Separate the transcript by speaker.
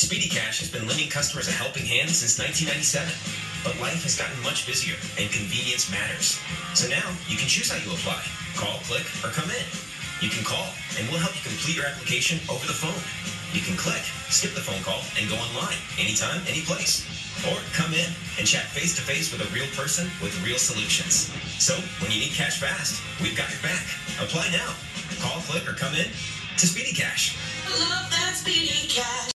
Speaker 1: Speedy Cash has been lending customers a helping hand since 1997. But life has gotten much busier, and convenience matters. So now, you can choose how you apply. Call, click, or come in. You can call, and we'll help you complete your application over the phone. You can click, skip the phone call, and go online, anytime, any place. Or come in and chat face-to-face with a real person with real solutions. So, when you need cash fast, we've got your back. Apply now. Call, click, or come in to Speedy Cash.
Speaker 2: I love that Speedy Cash.